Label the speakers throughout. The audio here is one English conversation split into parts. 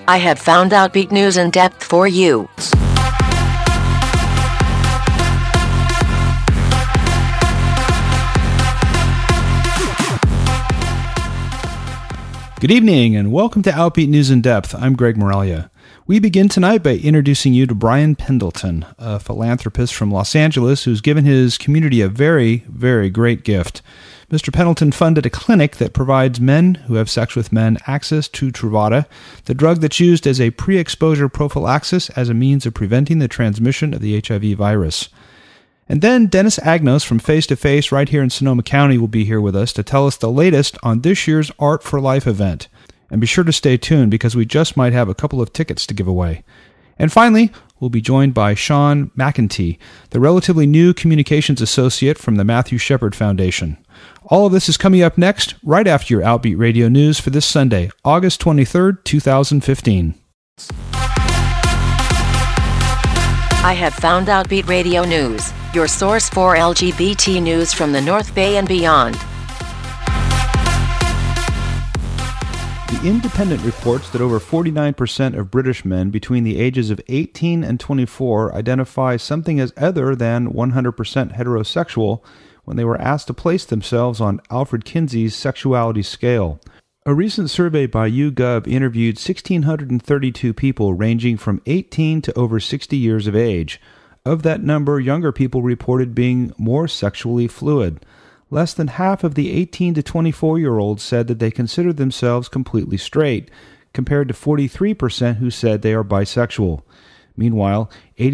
Speaker 1: I have found Outbeat News in depth for you.
Speaker 2: Good evening and welcome to Outbeat News in Depth. I'm Greg Moralia. We begin tonight by introducing you to Brian Pendleton, a philanthropist from Los Angeles who's given his community a very, very great gift. Mr. Pendleton funded a clinic that provides men who have sex with men access to Truvada, the drug that's used as a pre-exposure prophylaxis as a means of preventing the transmission of the HIV virus. And then Dennis Agnos from Face to Face right here in Sonoma County will be here with us to tell us the latest on this year's Art for Life event. And be sure to stay tuned because we just might have a couple of tickets to give away. And finally, we'll be joined by Sean McEntee, the relatively new communications associate from the Matthew Shepard Foundation. All of this is coming up next, right after your Outbeat Radio News for this Sunday, August 23rd, 2015.
Speaker 1: I have found Outbeat Radio News, your source for LGBT news from the North Bay and beyond.
Speaker 2: The Independent reports that over 49% of British men between the ages of 18 and 24 identify something as other than 100% heterosexual when they were asked to place themselves on Alfred Kinsey's sexuality scale. A recent survey by YouGov interviewed 1,632 people ranging from 18 to over 60 years of age. Of that number, younger people reported being more sexually fluid. Less than half of the 18 to 24-year-olds said that they considered themselves completely straight, compared to 43% who said they are bisexual. Meanwhile,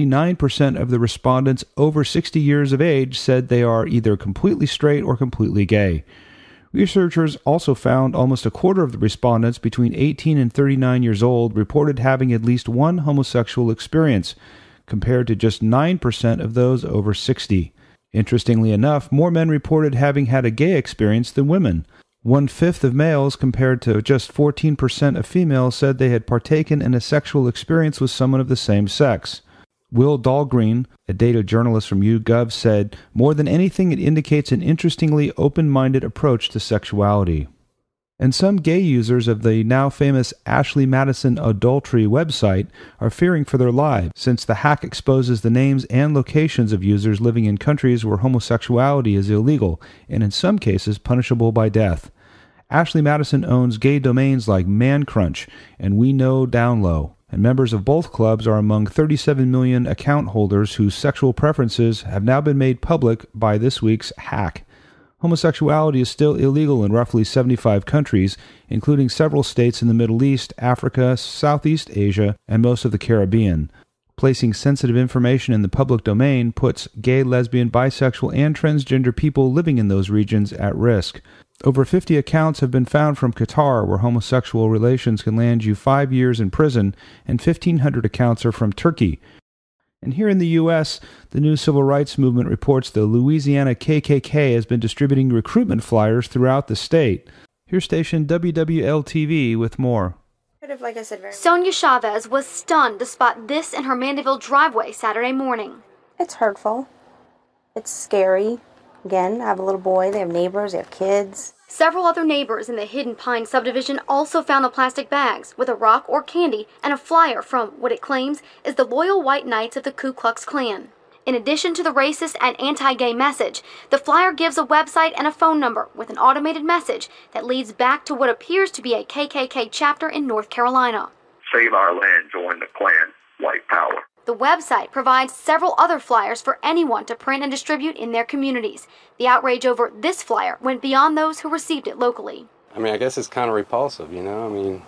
Speaker 2: 89% of the respondents over 60 years of age said they are either completely straight or completely gay. Researchers also found almost a quarter of the respondents between 18 and 39 years old reported having at least one homosexual experience, compared to just 9% of those over 60. Interestingly enough, more men reported having had a gay experience than women. 1/5 of males compared to just 14% of females said they had partaken in a sexual experience with someone of the same sex. Will Dahlgreen, a data journalist from YouGov, said, "More than anything, it indicates an interestingly open-minded approach to sexuality." And some gay users of the now famous Ashley Madison Adultery website are fearing for their lives, since the hack exposes the names and locations of users living in countries where homosexuality is illegal, and in some cases punishable by death. Ashley Madison owns gay domains like ManCrunch and We Know Down Low, and members of both clubs are among 37 million account holders whose sexual preferences have now been made public by this week's hack. Homosexuality is still illegal in roughly 75 countries, including several states in the Middle East, Africa, Southeast Asia, and most of the Caribbean. Placing sensitive information in the public domain puts gay, lesbian, bisexual, and transgender people living in those regions at risk. Over 50 accounts have been found from Qatar, where homosexual relations can land you 5 years in prison, and 1,500 accounts are from Turkey. And here in the U.S., the new civil rights movement reports the Louisiana KKK has been distributing recruitment flyers throughout the state. Here's station WWL-TV with more.
Speaker 3: Sonia Chavez was stunned to spot this in her Mandeville driveway Saturday morning.
Speaker 4: It's hurtful. It's scary. Again, I have a little boy, they have neighbors, they have kids.
Speaker 3: Several other neighbors in the Hidden Pine subdivision also found the plastic bags with a rock or candy and a flyer from what it claims is the Loyal White Knights of the Ku Klux Klan. In addition to the racist and anti-gay message, the flyer gives a website and a phone number with an automated message that leads back to what appears to be a KKK chapter in North Carolina.
Speaker 5: Save our land, join the Klan, white power.
Speaker 3: The website provides several other flyers for anyone to print and distribute in their communities. The outrage over this flyer went beyond those who received it locally.
Speaker 6: I mean, I guess it's kind of repulsive, you know? I mean,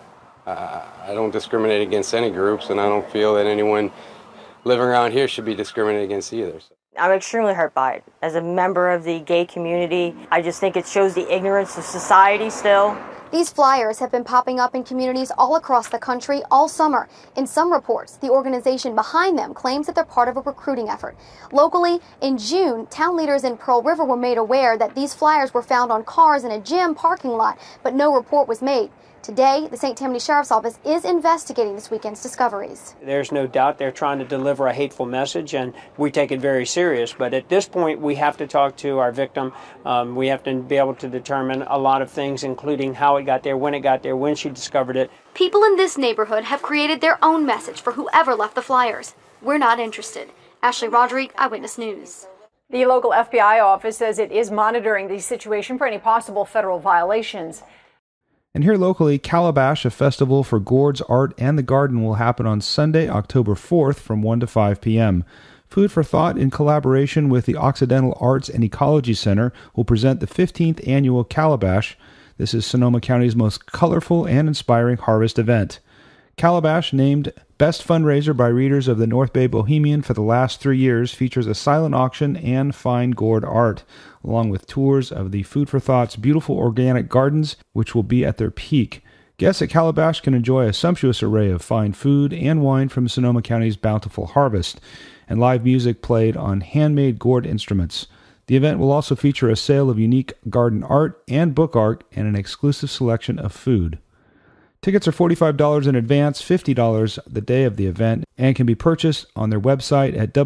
Speaker 6: I don't discriminate against any groups, and I don't feel that anyone living around here should be discriminated against either.
Speaker 4: I'm extremely hurt by it. As a member of the gay community, I just think it shows the ignorance of society still.
Speaker 3: These flyers have been popping up in communities all across the country all summer. In some reports, the organization behind them claims that they're part of a recruiting effort. Locally, in June, town leaders in Pearl River were made aware that these flyers were found on cars in a gym parking lot, but no report was made. Today, the St. Tammany Sheriff's Office is investigating this weekend's discoveries.
Speaker 7: There's no doubt they're trying to deliver a hateful message, and we take it very serious. But at this point, we have to talk to our victim. We have to be able to determine a lot of things, including how it it got there, when she discovered it.
Speaker 3: People in this neighborhood have created their own message for whoever left the flyers. We're not interested. Ashley Roderick, Eyewitness News.
Speaker 8: The local FBI office says it is monitoring the situation for any possible federal violations.
Speaker 2: And here locally, Calabash, a festival for gourds, art, and the garden, will happen on Sunday, October 4th from 1 to 5 p.m. Food for Thought, in collaboration with the Occidental Arts and Ecology Center, will present the 15th annual Calabash. This is Sonoma County's most colorful and inspiring harvest event. Calabash, named Best Fundraiser by readers of the North Bay Bohemian for the last 3 years, features a silent auction and fine gourd art, along with tours of the Food for Thought's beautiful organic gardens, which will be at their peak. Guests at Calabash can enjoy a sumptuous array of fine food and wine from Sonoma County's bountiful harvest, and live music played on handmade gourd instruments. The event will also feature a sale of unique garden art and book art and an exclusive selection of food. Tickets are $45 in advance, $50 the day of the event, and can be purchased on their website at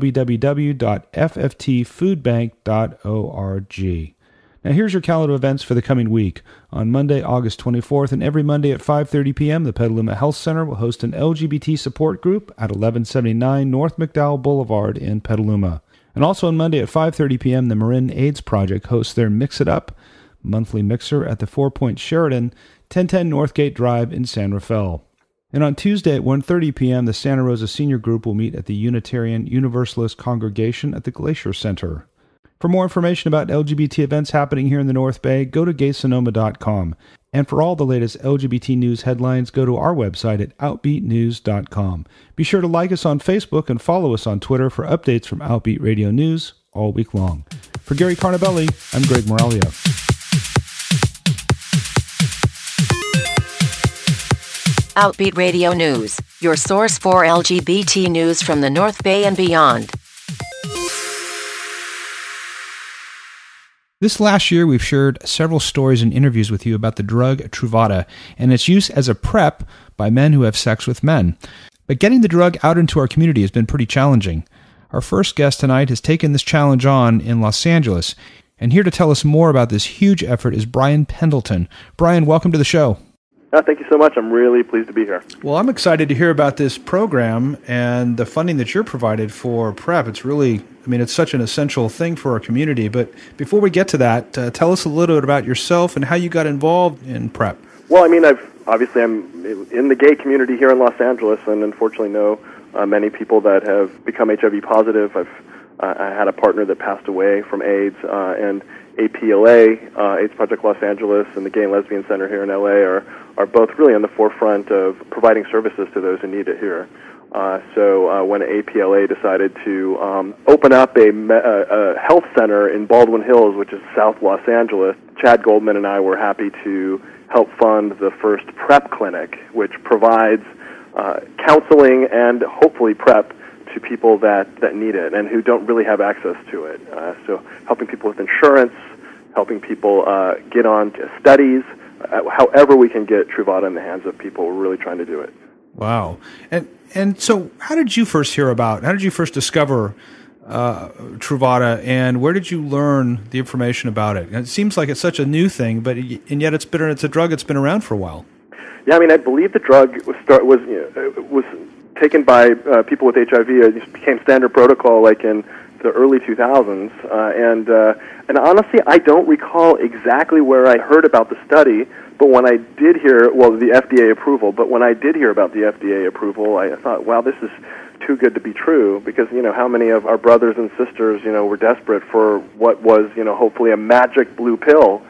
Speaker 2: www.fftfoodbank.org. Now here's your calendar of events for the coming week. On Monday, August 24th, and every Monday at 5:30 p.m., the Petaluma Health Center will host an LGBT support group at 1179 North McDowell Boulevard in Petaluma. And also on Monday at 5:30 p.m., the Marin AIDS Project hosts their Mix It Up monthly mixer at the Four Point Sheridan, 1010 Northgate Drive in San Rafael. And on Tuesday at 1:30 p.m., the Santa Rosa Senior Group will meet at the Unitarian Universalist Congregation at the Glacier Center. For more information about LGBT events happening here in the North Bay, go to gaysonoma.com. And for all the latest LGBT news headlines, go to our website at outbeatnews.com. Be sure to like us on Facebook and follow us on Twitter for updates from Outbeat Radio News all week long. For Gary Carnabelli, I'm Greg Moralia.
Speaker 1: Outbeat Radio News, your source for LGBT news from the North Bay and beyond.
Speaker 2: This last year, we've shared several stories and interviews with you about the drug Truvada and its use as a PrEP by men who have sex with men. But getting the drug out into our community has been pretty challenging. Our first guest tonight has taken this challenge on in Los Angeles, and here to tell us more about this huge effort is Brian Pendleton. Brian, welcome to the show.
Speaker 9: Thank you so much. I'm really pleased to be here.
Speaker 2: Well, I'm excited to hear about this program and the funding that you're provided for PrEP. It's really, it's such an essential thing for our community. But before we get to that, tell us a little bit about yourself and how you got involved in PrEP.
Speaker 9: Well, I'm in the gay community here in Los Angeles, and unfortunately know many people that have become HIV positive. I had a partner that passed away from AIDS, and APLA, AIDS Project Los Angeles, and the Gay and Lesbian Center here in LA are both really on the forefront of providing services to those who need it here. So when APLA decided to open up a health center in Baldwin Hills, which is South Los Angeles, Chad Goldman and I were happy to help fund the first PrEP clinic, which provides counseling and hopefully PrEP to people that need it and who don't really have access to it. So helping people with insurance, helping people get on studies, however we can get Truvada in the hands of people, we're really trying to do it.
Speaker 2: Wow. And so how did you first discover Truvada, and where did you learn the information about it? It seems like it's such a new thing, and yet it's a drug that's been around for a while.
Speaker 9: Yeah, I believe the drug was taken by people with HIV. It became standard protocol like in the early 2000s, and honestly, I don't recall exactly where I heard about the study. But when I did hear, the FDA approval. But when I did hear about the FDA approval, I thought, wow, this is too good to be true. Because how many of our brothers and sisters, were desperate for what was, hopefully a magic blue pill,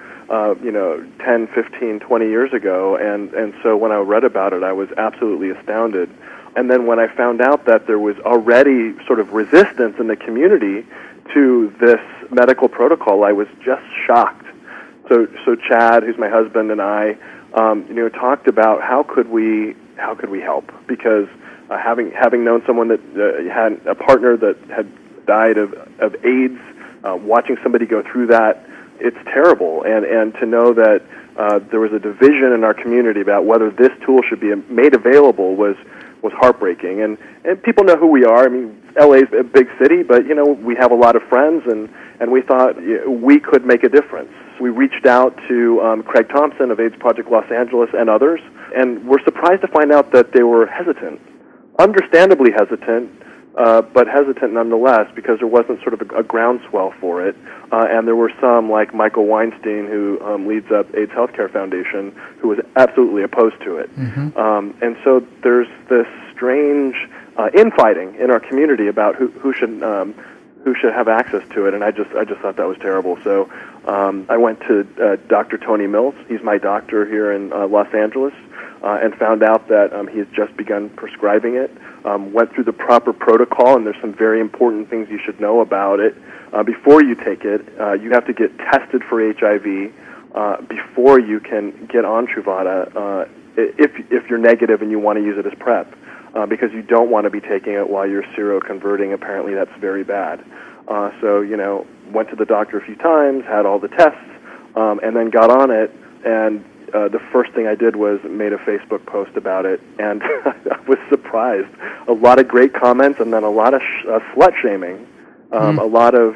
Speaker 9: 10, 15, 20 years ago. And so when I read about it, I was absolutely astounded. And then when I found out that there was already sort of resistance in the community to this medical protocol, I was just shocked. So Chad, who's my husband, and I, talked about how could we help? Because having known someone that had a partner that had died of AIDS, watching somebody go through that, it's terrible. And to know that there was a division in our community about whether this tool should be made available was heartbreaking. And people know who we are. LA's a big city, but we have a lot of friends, and we thought we could make a difference. We reached out to Craig Thompson of AIDS Project Los Angeles and others, and we're surprised to find out that they were hesitant, understandably hesitant, but hesitant nonetheless, because there wasn't sort of a groundswell for it. And there were some, like Michael Weinstein, who leads up AIDS Healthcare Foundation, who was absolutely opposed to it. Mm-hmm. And so there's this strange infighting in our community about who should have access to it, and I just thought that was terrible. So I went to Dr. Tony Mills. He's my doctor here in Los Angeles, and found out that he has just begun prescribing it. Went through the proper protocol, and there's some very important things you should know about it. Before you take it, you have to get tested for HIV before you can get on Truvada if you're negative and you want to use it as PrEP, because you don't want to be taking it while you're seroconverting. Apparently that's very bad. So, went to the doctor a few times, had all the tests, and then got on it, and the first thing I did was made a Facebook post about it, and I was surprised. A lot of great comments, and then a lot of slut-shaming. A lot of,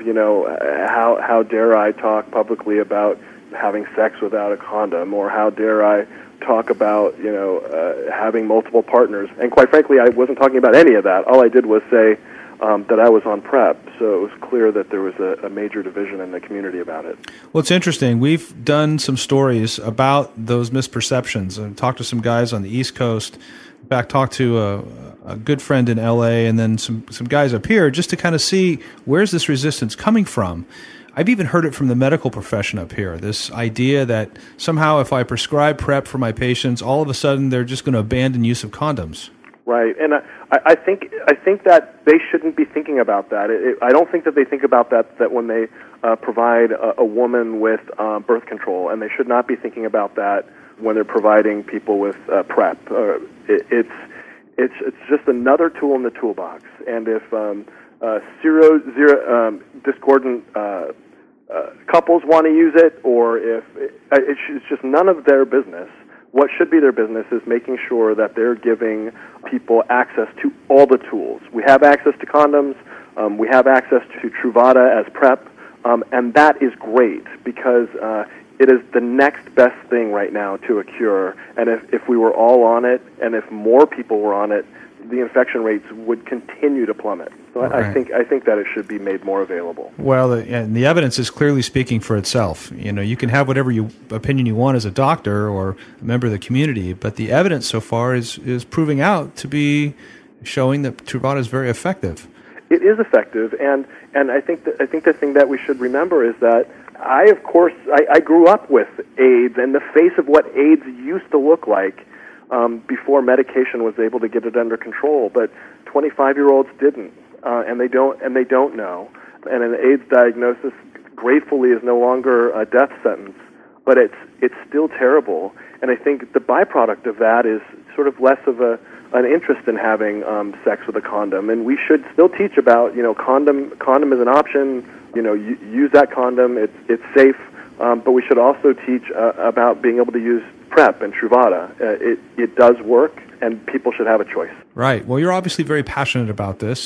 Speaker 9: how dare I talk publicly about having sex without a condom, or how dare I talk about, having multiple partners. And quite frankly, I wasn't talking about any of that. All I did was say that I was on PrEP, so it was clear that there was a major division in the community about it.
Speaker 2: Well, it's interesting. We've done some stories about those misperceptions and talked to some guys on the East Coast. In fact, talked to a good friend in L.A. and then some guys up here just to kind of see where's this resistance coming from. I've even heard it from the medical profession up here, this idea that somehow if I prescribe PrEP for my patients, all of a sudden they're just going to abandon use of condoms.
Speaker 9: Right, and I think that they shouldn't be thinking about that. I don't think that they think about that when they provide a woman with birth control, and they should not be thinking about that when they're providing people with PrEP. It's just another tool in the toolbox, and if discordant couples want to use it, or if it's just none of their business. What should be their business is making sure that they're giving people access to all the tools. We have access to condoms. We have access to Truvada as PrEP, and that is great because it is the next best thing right now to a cure. And if we were all on it, and if more people were on it, the infection rates would continue to plummet. So right. I think that it should be made more available.
Speaker 2: Well, and the evidence is clearly speaking for itself. You can have whatever opinion you want as a doctor or a member of the community, but the evidence so far is proving out to be showing that Truvada is very effective.
Speaker 9: It is effective, and I think the thing that we should remember is that I grew up with AIDS and the face of what AIDS used to look like before medication was able to get it under control, but 25-year-olds didn't. And they don't know. And an AIDS diagnosis, gratefully, is no longer a death sentence, but it's still terrible. And I think the byproduct of that is sort of less of an interest in having sex with a condom. And we should still teach about condom is an option. Use that condom. It's safe. But we should also teach about being able to use PrEP and Truvada. It does work, and people should have a choice.
Speaker 2: Right. Well, you're obviously very passionate about this.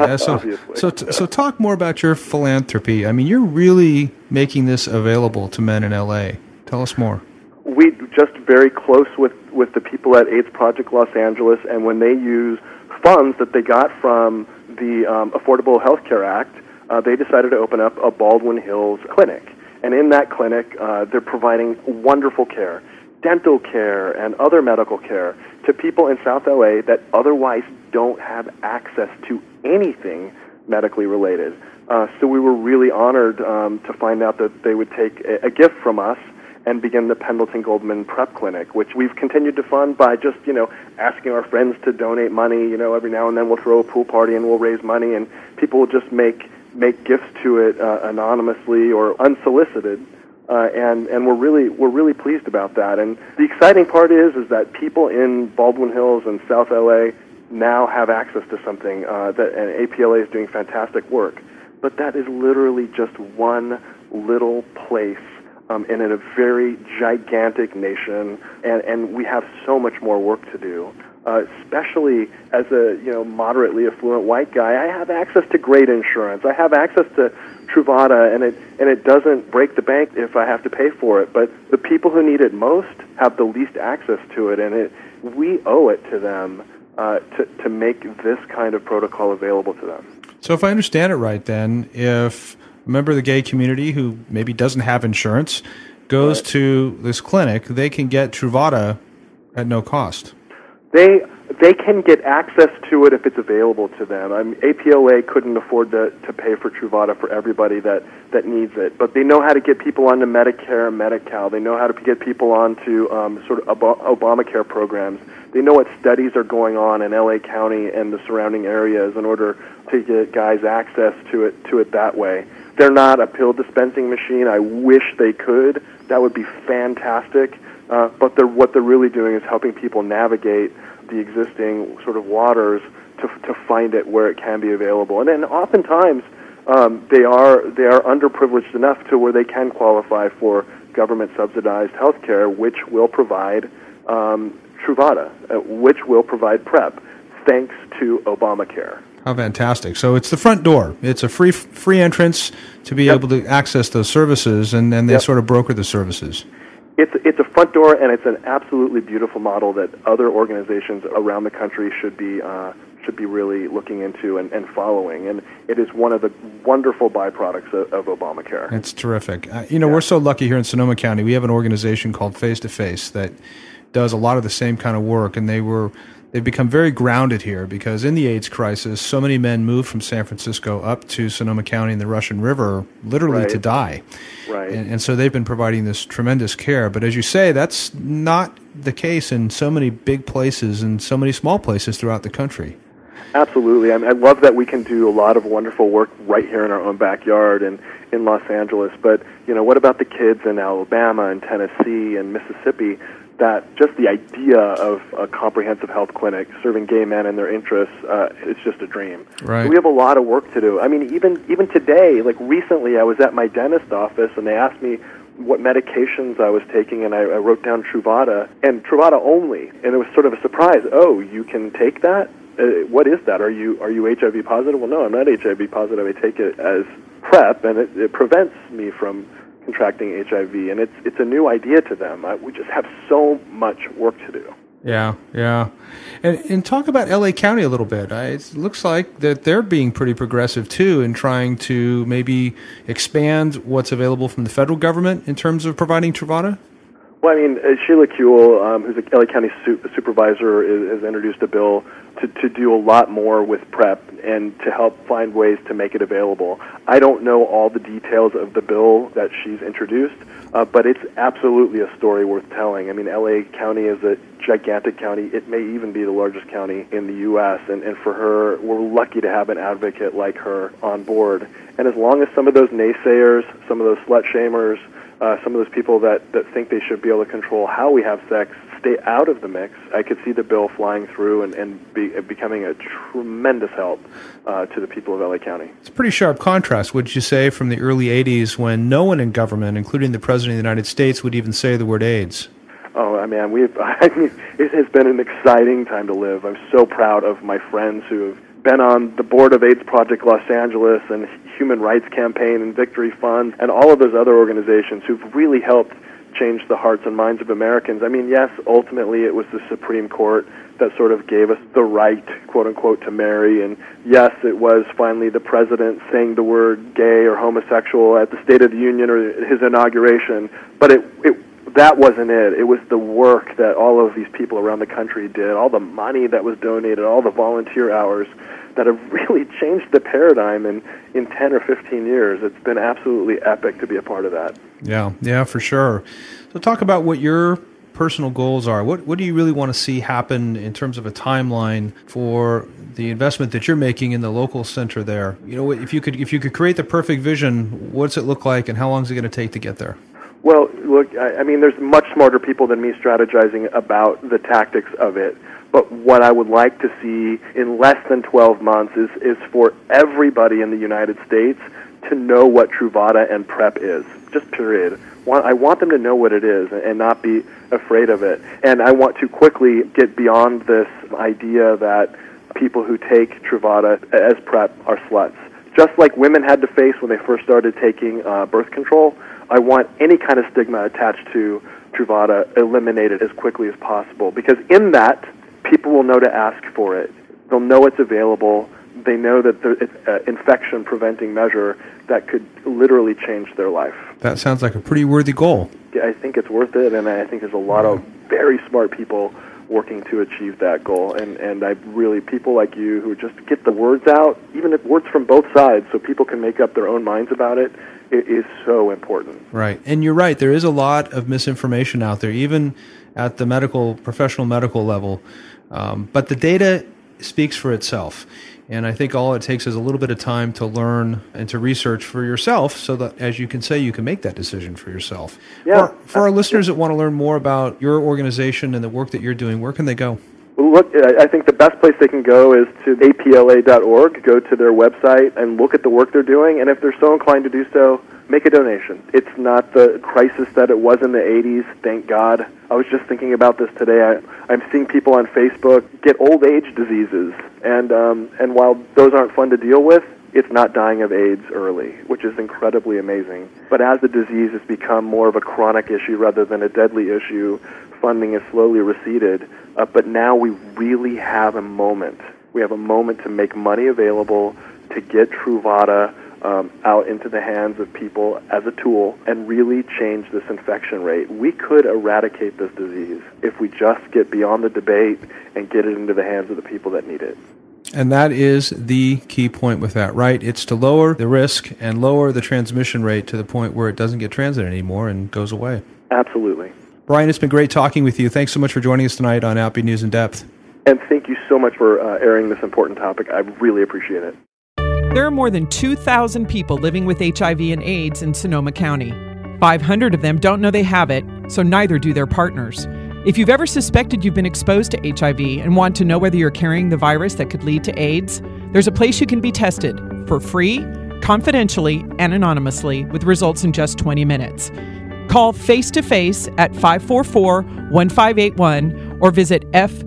Speaker 2: So talk more about your philanthropy. I mean, you're really making this available to men in L.A. Tell us more.
Speaker 9: We just very close with the people at AIDS Project Los Angeles, and when they use funds that they got from the Affordable Health Care Act, they decided to open up a Baldwin Hills clinic. And in that clinic, they're providing wonderful care, dental care and other medical care to people in South LA that otherwise don't have access to anything medically related. So we were really honored to find out that they would take a gift from us and begin the Pendleton Goldman PrEP Clinic, which we've continued to fund by just, asking our friends to donate money. Every now and then we'll throw a pool party and we'll raise money, and people will just make gifts to it anonymously or unsolicited. And we're really pleased about that. And the exciting part is that people in Baldwin Hills and South LA now have access to something and APLA is doing fantastic work. But that is literally just one little place in a very gigantic nation, and we have so much more work to do. Especially as a moderately affluent white guy, I have access to great insurance. I have access to Truvada, and it doesn't break the bank if I have to pay for it. But the people who need it most have the least access to it, and we owe it to them to make this kind of protocol available to them.
Speaker 2: So if I understand it right, then, if a member of the gay community who maybe doesn't have insurance goes to this clinic, they can get Truvada at no cost.
Speaker 9: They can get access to it if it's available to them. APOA couldn't afford to pay for Truvada for everybody that needs it, but they know how to get people onto Medicare and Medi-Cal. They know how to get people onto sort of Obamacare programs. They know what studies are going on in LA County and the surrounding areas in order to get guys access to it that way. They're not a pill dispensing machine. I wish they could. That would be fantastic. But what they're really doing is helping people navigate the existing sort of waters to find it where it can be available. And then oftentimes they are underprivileged enough to where they can qualify for government subsidized health care, which will provide Truvada, which will provide PrEP, thanks to Obamacare.
Speaker 2: How fantastic. So it's the front door. It's a free entrance to be able to access those services, and then they sort of broker the services.
Speaker 9: It's a front door, and it's an absolutely beautiful model that other organizations around the country should be really looking into and following. And it is one of the wonderful byproducts of Obamacare.
Speaker 2: It's terrific. We're so lucky here in Sonoma County. We have an organization called Face to Face that does a lot of the same kind of work, and they've become very grounded here because in the AIDS crisis, so many men moved from San Francisco up to Sonoma County and the Russian River literally to die.
Speaker 9: Right.
Speaker 2: And so they've been providing this tremendous care. But as you say, that's not the case in so many big places and so many small places throughout the country.
Speaker 9: Absolutely. I love that we can do a lot of wonderful work right here in our own backyard and in Los Angeles. But, what about the kids in Alabama and Tennessee and Mississippi? That just the idea of a comprehensive health clinic serving gay men and their interests, it's just a dream.
Speaker 2: Right.
Speaker 9: So we have a lot of work to do. I mean, even today, like recently, I was at my dentist office and they asked me what medications I was taking, and I wrote down Truvada, and Truvada only, and it was sort of a surprise. Oh, you can take that? What is that? Are you HIV positive? Well, no, I'm not HIV positive. I take it as PrEP, and it prevents me from contracting HIV, and it's a new idea to them. We just have so much work to do.
Speaker 2: Yeah. And talk about LA County a little bit. It looks like that they're being pretty progressive, too, in trying to maybe expand what's available from the federal government in terms of providing Truvada.
Speaker 9: Well, I mean, Sheila Kuehl, who's a LA County supervisor, has introduced a bill to do a lot more with PrEP and to help find ways to make it available. I don't know all the details of the bill that she's introduced, but it's absolutely a story worth telling. I mean, LA County is a gigantic county. It may even be the largest county in the U.S., and for her, we're lucky to have an advocate like her on board. And as long as some of those naysayers, some of those slut-shamers, some of those people that think they should be able to control how we have sex stay out of the mix, I could see the bill flying through and becoming a tremendous help to the people of LA County.
Speaker 2: It's a pretty sharp contrast, would you say, from the early 80s when no one in government, including the President of the United States, would even say the word AIDS?
Speaker 9: Oh, I mean, it has been an exciting time to live. I'm so proud of my friends who have been on the board of AIDS Project Los Angeles and Human Rights Campaign and Victory Fund and all of those other organizations who've really helped change the hearts and minds of Americans. I mean, yes, ultimately it was the Supreme Court that sort of gave us the right, quote-unquote, to marry, and yes, it was finally the president saying the word gay or homosexual at the State of the Union or his inauguration, but that wasn't it. It was the work that all of these people around the country did, all the money that was donated, all the volunteer hours that have really changed the paradigm in 10 or 15 years. It's been absolutely epic to be a part of that.
Speaker 2: Yeah, for sure. So talk about what your personal goals are. What do you really want to see happen in terms of a timeline for the investment that you're making in the local center there? If you could create the perfect vision, what's it look like and how long is it going to take to get there?
Speaker 9: Well, look, I mean, there's much smarter people than me strategizing about the tactics of it. But what I would like to see in less than 12 months is for everybody in the United States to know what Truvada and PrEP is, just period. I want them to know what it is and not be afraid of it. And I want to quickly get beyond this idea that people who take Truvada as PrEP are sluts. Just like women had to face when they first started taking birth control, I want any kind of stigma attached to Truvada eliminated as quickly as possible, because in that, people will know to ask for it. They'll know it's available. They know that it's an infection-preventing measure that could literally change their life.
Speaker 2: That sounds like a pretty worthy goal.
Speaker 9: I think it's worth it, and I think there's a lot of very smart people working to achieve that goal. And I really, people like you who just get the words out, even if words from both sides, so people can make up their own minds about it, it is so important.
Speaker 2: Right. And you're right, there is a lot of misinformation out there, even at the professional medical level. But the data speaks for itself. And I think all it takes is a little bit of time to learn and to research for yourself so that, as you can say, you can make that decision for yourself.
Speaker 9: Yeah.
Speaker 2: For our listeners that want to learn more about your organization and the work that you're doing, where can they go?
Speaker 9: Well, look, I think the best place they can go is to apla.org, go to their website and look at the work they're doing, and if they're so inclined to do so, make a donation. It's not the crisis that it was in the 80s, thank God. I was just thinking about this today. I'm seeing people on Facebook get old age diseases, and while those aren't fun to deal with, it's not dying of AIDS early, which is incredibly amazing. But as the disease has become more of a chronic issue rather than a deadly issue, funding has slowly receded. But now we really have a moment. We have a moment to make money available, to get Truvada out into the hands of people as a tool and really change this infection rate. We could eradicate this disease if we just get beyond the debate and get it into the hands of the people that need it.
Speaker 2: And that is the key point with that, right? It's to lower the risk and lower the transmission rate to the point where it doesn't get transmitted anymore and goes away.
Speaker 9: Absolutely.
Speaker 2: Brian, it's been great talking with you. Thanks so much for joining us tonight on Outbeat News in Depth.
Speaker 9: And thank you so much for airing this important topic. I really appreciate it.
Speaker 10: There are more than 2,000 people living with HIV and AIDS in Sonoma County. 500 of them don't know they have it, so neither do their partners. If you've ever suspected you've been exposed to HIV and want to know whether you're carrying the virus that could lead to AIDS, there's a place you can be tested for free, confidentially, and anonymously with results in just 20 minutes. Call face-to-face at 544-1581 or visit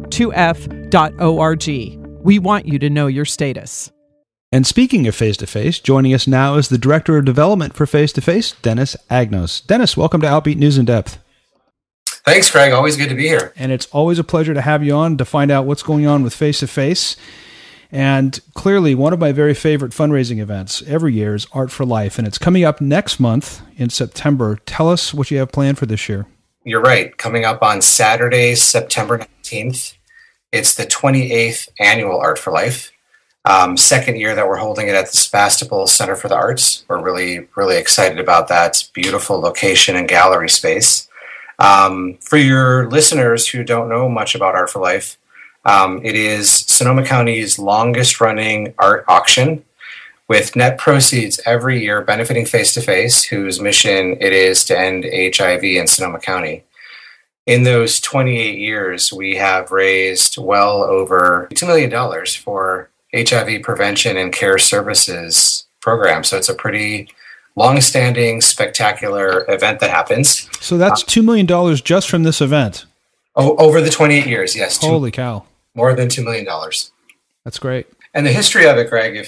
Speaker 10: f2f.org. We want you to know your status.
Speaker 2: And speaking of face-to-face, joining us now is the Director of Development for Face-to-Face, Dennis Agnos. Dennis, welcome to Outbeat News in Depth.
Speaker 11: Thanks, Craig. Always good to be here.
Speaker 2: And it's always a pleasure to have you on to find out what's going on with Face-to-Face. And clearly, one of my very favorite fundraising events every year is Art for Life, and it's coming up next month in September. Tell us what you have planned for this year.
Speaker 11: You're right. Coming up on Saturday, September 19th, it's the 28th annual Art for Life. Second year that we're holding it at the Sebastopol Center for the Arts. We're really, really excited about that beautiful location and gallery space. For your listeners who don't know much about Art for Life, it is Sonoma County's longest running art auction with net proceeds every year benefiting Face-to-Face, whose mission it is to end HIV in Sonoma County. In those 28 years, we have raised well over $2 million for HIV prevention and care services program. So it's a pretty long-standing, spectacular event that happens.
Speaker 2: So that's $2 million just from this event?
Speaker 11: Over the 28 years, yes.
Speaker 2: Holy cow.
Speaker 11: More than $2 million.
Speaker 2: That's great.
Speaker 11: And the history of it, Greg,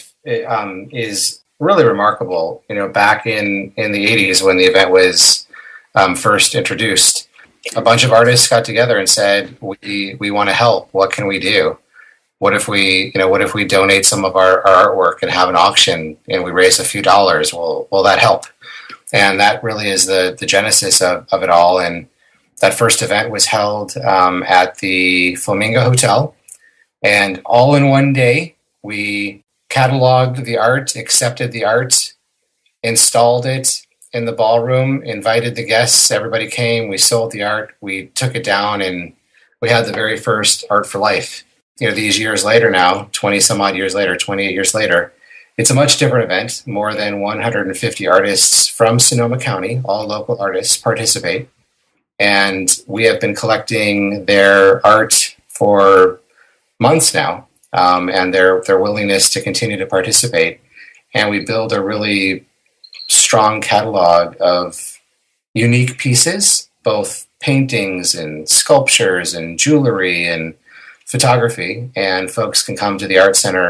Speaker 11: is really remarkable. You know, back in the 80s when the event was first introduced, a bunch of artists got together and said, we want to help. What can we do? What if we donate some of our artwork and have an auction and we raise a few dollars? Will that help? And that really is the genesis of it all. And that first event was held at the Flamingo Hotel. And all in one day, we cataloged the art, accepted the art, installed it in the ballroom, invited the guests. Everybody came. We sold the art. We took it down, and we had the very first Art for Life. You know, these years later now, 20-some-odd years later, 28 years later, it's a much different event. More than 150 artists from Sonoma County, all local artists, participate. And we have been collecting their art for months now, and their willingness to continue to participate. And we build a really strong catalog of unique pieces, both paintings and sculptures and jewelry and photography, and folks can come to the Art Center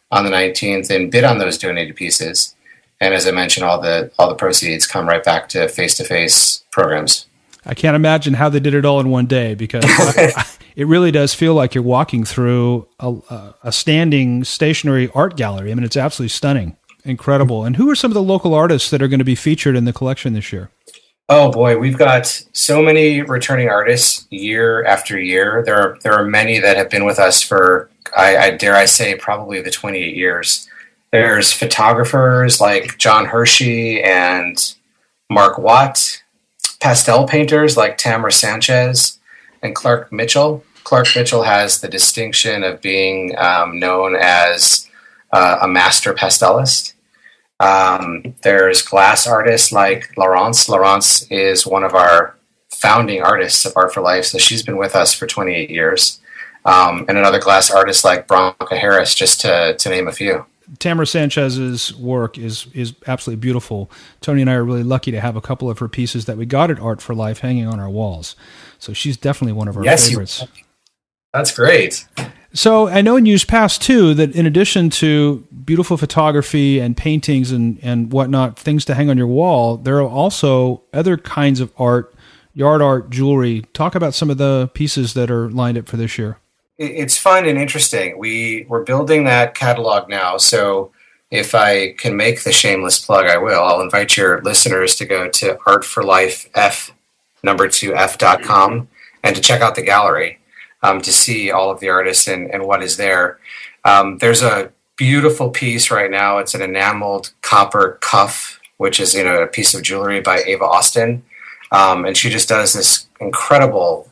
Speaker 11: on the 19th and bid on those donated pieces. And as I mentioned, all the proceeds come right back to face-to-face programs.
Speaker 2: I can't imagine how they did it all in one day, because it really does feel like you're walking through a standing stationary art gallery. I mean, it's absolutely stunning, incredible. And who are some of the local artists that are going to be featured in the collection this year?
Speaker 11: Oh boy, we've got so many returning artists year after year. There are many that have been with us for, I dare I say, probably the 28 years. There's photographers like John Hershey and Mark Watt, pastel painters like Tamara Sanchez and Clark Mitchell. Clark Mitchell has the distinction of being known as a master pastelist. There's glass artists like Laurence. Laurence is one of our founding artists of Art for Life, so she's been with us for 28 years. And another glass artist like Bronca Harris, just to name a few.
Speaker 2: Tamara Sanchez's work is absolutely beautiful. Tony and I are really lucky to have a couple of her pieces that we got at Art for Life hanging on our walls. So she's definitely one of our favorites.
Speaker 11: That's great.
Speaker 2: So I know in years past, too, that in addition to beautiful photography and paintings and whatnot, things to hang on your wall, there are also other kinds of art, yard art, jewelry. Talk about some of the pieces that are lined up for this year.
Speaker 11: It's fun and interesting. We're building that catalog now, so if I can make the shameless plug, I will. I'll invite your listeners to go to artforlifef2f.com and to check out the gallery to see all of the artists and what is there. There's a beautiful piece right now. It's an enameled copper cuff, which is a piece of jewelry by Ava Austin, and she just does this incredible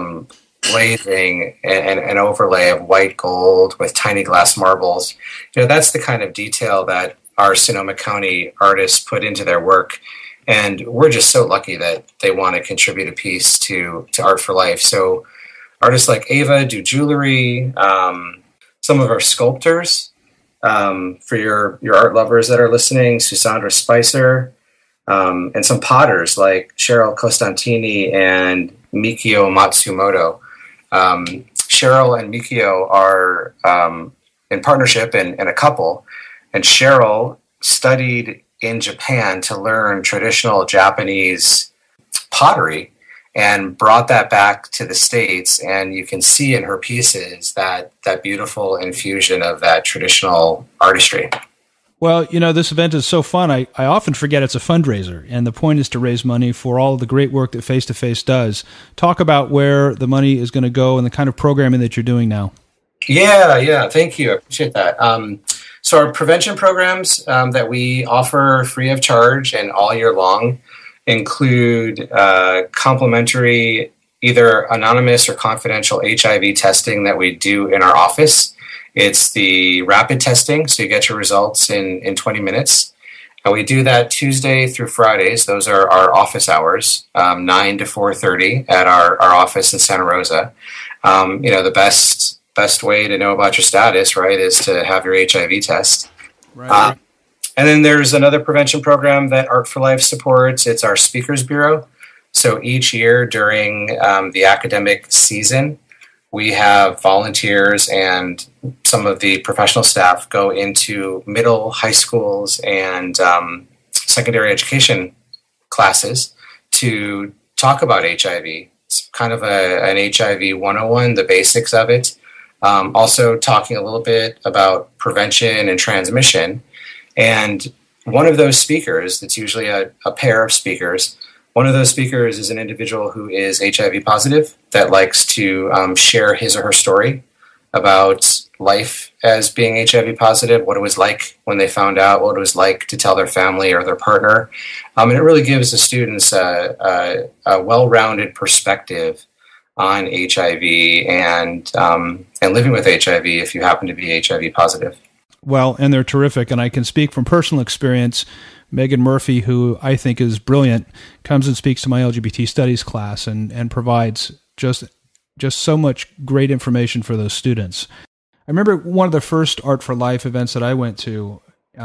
Speaker 11: glazing and an overlay of white gold with tiny glass marbles. That's the kind of detail that our Sonoma County artists put into their work. And we're just so lucky that they want to contribute a piece to Art for Life. So artists like Ava do jewelry, some of our sculptors, for your art lovers that are listening, Susandra Spicer, and some potters like Cheryl Costantini and Mikio Matsumoto. Cheryl and Mikio are in partnership and a couple, and Cheryl studied in Japan to learn traditional Japanese pottery and brought that back to the States, and you can see in her pieces that beautiful infusion of that traditional artistry.
Speaker 2: Well, this event is so fun. I often forget it's a fundraiser, and the point is to raise money for all of the great work that Face to Face does. Talk about where the money is going to go and the kind of programming that you're doing now.
Speaker 11: Yeah. Thank you. I appreciate that. So our prevention programs that we offer free of charge and all year long include complimentary, either anonymous or confidential HIV testing that we do in our office. It's the rapid testing, so you get your results in 20 minutes. And we do that Tuesday through Fridays. Those are our office hours, 9 to 4:30 at our office in Santa Rosa. The best way to know about your status, right, is to have your HIV test. Right. And then there's another prevention program that Art for Life supports. It's our Speakers Bureau. So each year during the academic season, we have volunteers and some of the professional staff go into middle, high schools and secondary education classes to talk about HIV. It's kind of an HIV 101, the basics of it. Also talking a little bit about prevention and transmission. And one of those speakers, it's usually a pair of speakers, one of those speakers is an individual who is HIV positive that likes to share his or her story about life as being HIV positive, what it was like when they found out, what it was like to tell their family or their partner. And it really gives the students a well-rounded perspective on HIV and living with HIV if you happen to be HIV positive.
Speaker 2: Well, and they're terrific, and I can speak from personal experience. Megan Murphy, who I think is brilliant, comes and speaks to my LGBT studies class and provides just so much great information for those students. I remember one of the first Art for Life events that I went to,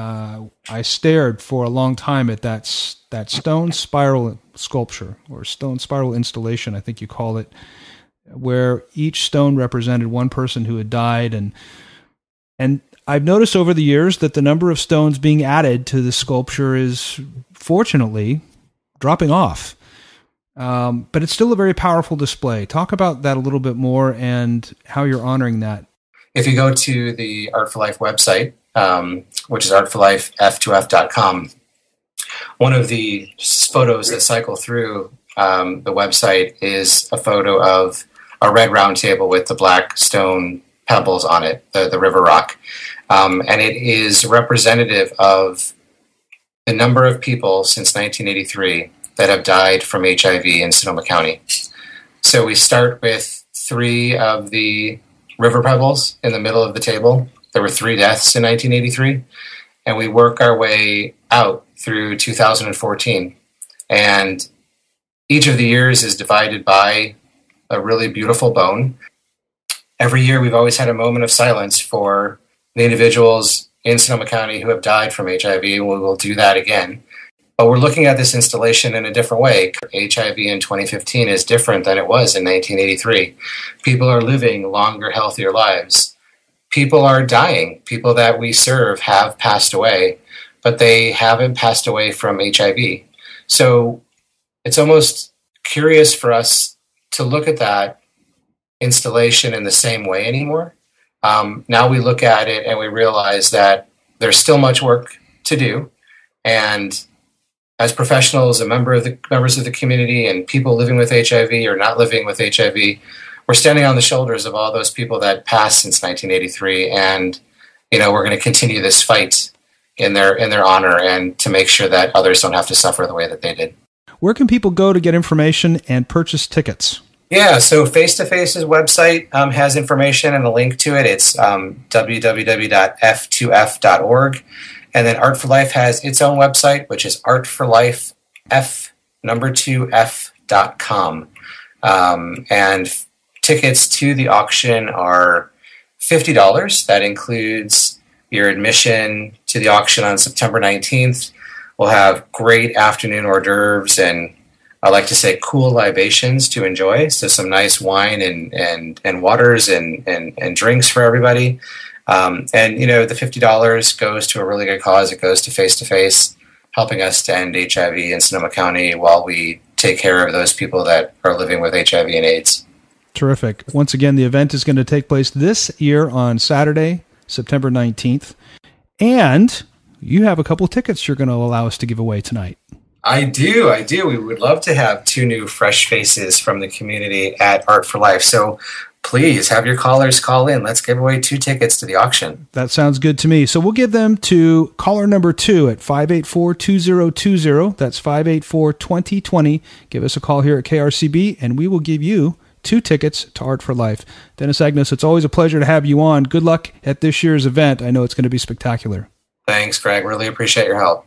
Speaker 2: I stared for a long time at that stone spiral sculpture, or stone spiral installation, I think you call it, where each stone represented one person who had died, and I've noticed over the years that the number of stones being added to the sculpture is, fortunately, dropping off. But it's still a very powerful display. Talk about that a little bit more and how you're honoring that.
Speaker 11: If you go to the Art for Life website, which is artforlifef2f.com, one of the photos that cycle through the website is a photo of a red round table with the black stone pebbles on it, the river rock. And it is representative of the number of people since 1983 that have died from HIV in Sonoma County. So we start with 3 of the river pebbles in the middle of the table. There were 3 deaths in 1983, and we work our way out through 2014. And each of the years is divided by a really beautiful bone. Every year we've always had a moment of silence for the individuals in Sonoma County who have died from HIV, and we will do that again. But we're looking at this installation in a different way. HIV in 2015 is different than it was in 1983. People are living longer, healthier lives. People are dying. People that we serve have passed away, but they haven't passed away from HIV. So it's almost curious for us to look at that installation in the same way anymore. Now we look at it and we realize that there's still much work to do. And as professionals and members of the community and people living with HIV or not living with HIV, we're standing on the shoulders of all those people that passed since 1983. And, we're going to continue this fight in their honor and to make sure that others don't have to suffer the way that they did.
Speaker 2: Where can people go to get information and purchase tickets?
Speaker 11: Yeah, so Face to Face's website has information and a link to it. It's www.f2f.org. And then Art for Life has its own website, which is artforlifef2f.com. And tickets to the auction are $50. That includes your admission to the auction on September 19th. We'll have great afternoon hors d'oeuvres and I like to say cool libations to enjoy. So some nice wine and waters and drinks for everybody. And the $50 goes to a really good cause. It goes to Face, helping us to end HIV in Sonoma County while we take care of those people that are living with HIV and AIDS.
Speaker 2: Terrific. Once again, the event is going to take place this year on Saturday, September 19th. And you have a couple of tickets you're going to allow us to give away tonight.
Speaker 11: I do. We would love to have 2 new fresh faces from the community at Art for Life. So please have your callers call in. Let's give away 2 tickets to the auction.
Speaker 2: That sounds good to me. So we'll give them to caller number 2 at 584-2020. That's 584-2020. Give us a call here at KRCB, and we will give you 2 tickets to Art for Life. Dennis Agnos, it's always a pleasure to have you on. Good luck at this year's event. I know it's going to be spectacular.
Speaker 11: Thanks, Greg. Really appreciate your help.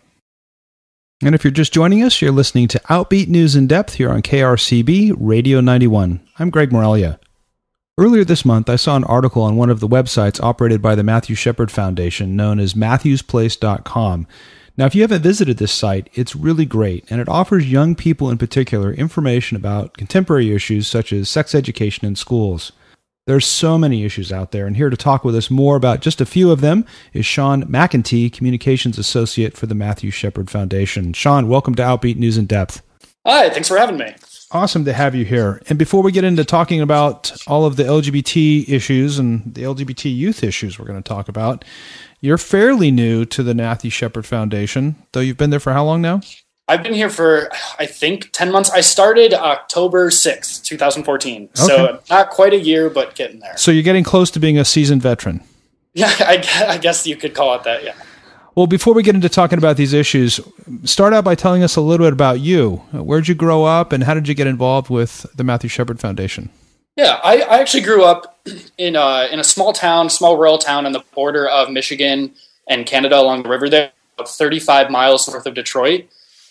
Speaker 2: And if you're just joining us, you're listening to Outbeat News in Depth here on KRCB Radio 91. I'm Greg Moralia. Earlier this month, I saw an article on one of the websites operated by the Matthew Shepard Foundation, known as MatthewsPlace.com. Now, if you haven't visited this site, it's really great, and it offers young people in particular information about contemporary issues such as sex education in schools. There's so many issues out there, and here to talk with us more about just a few of them is Sean McEntee, Communications Associate for the Matthew Shepard Foundation. Sean, welcome to Outbeat News in Depth.
Speaker 12: Hi, thanks for having me.
Speaker 2: Awesome to have you here. And before we get into talking about all of the LGBT issues and the LGBT youth issues we're going to talk about, you're fairly new to the Matthew Shepard Foundation, though you've been there for how long now?
Speaker 12: I've been here for, I think, 10 months. I started October 6th, 2014. Okay. So not quite a year, but getting there.
Speaker 2: So you're getting close to being a seasoned veteran.
Speaker 12: Yeah, I guess you could call it that, yeah.
Speaker 2: Well, before we get into talking about these issues, start out by telling us a little bit about you. Where'd you grow up, and how did you get involved with the Matthew Shepard Foundation?
Speaker 12: Yeah, I actually grew up in a small rural town on the border of Michigan and Canada along the river there, about 35 miles north of Detroit.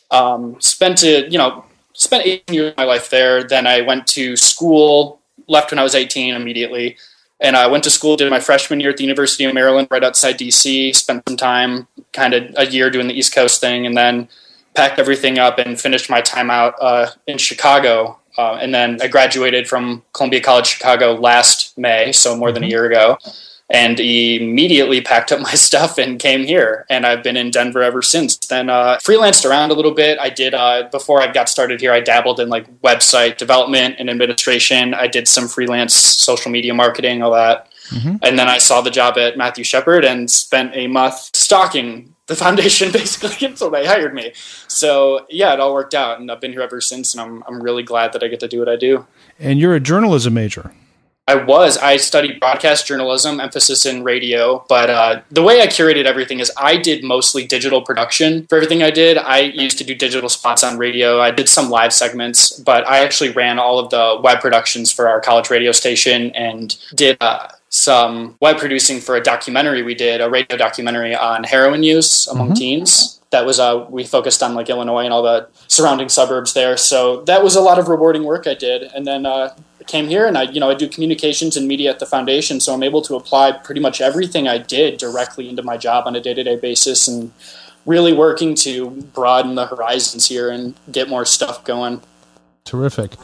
Speaker 12: Spent 18 years of my life there. Then I went to school, left when I was 18 immediately. And I went to school, did my freshman year at the University of Maryland right outside D.C., spent some time, kind of a year doing the East Coast thing, and then packed everything up and finished my time out in Chicago. And then I graduated from Columbia College Chicago last May, so more than a year ago. and immediately packed up my stuff and came here. And I've been in Denver ever since. Then freelanced around a little bit. I did, before I got started here, I dabbled in like website development and administration. I did some freelance social media marketing, all that. Mm-hmm. And then I saw the job at Matthew Shepard and spent a month stalking the foundation basically until they hired me. So yeah, it all worked out, and I've been here ever since, and I'm really glad that I get to do what I do.
Speaker 2: And you're a journalism major.
Speaker 12: I studied broadcast journalism, emphasis in radio, but the way I curated everything is I did mostly digital production for everything I did. I used to do digital spots on radio. I did some live segments, but I actually ran all of the web productions for our college radio station and did some web producing for a documentary we did, a radio documentary on heroin use among teens. That was, we focused on like Illinois and all the surrounding suburbs there. So that was a lot of rewarding work I did. And then I came here and I do communications and media at the foundation. So I'm able to apply pretty much everything I did directly into my job on a day-to-day basis, and really working to broaden the horizons here and get more stuff going.
Speaker 2: Terrific.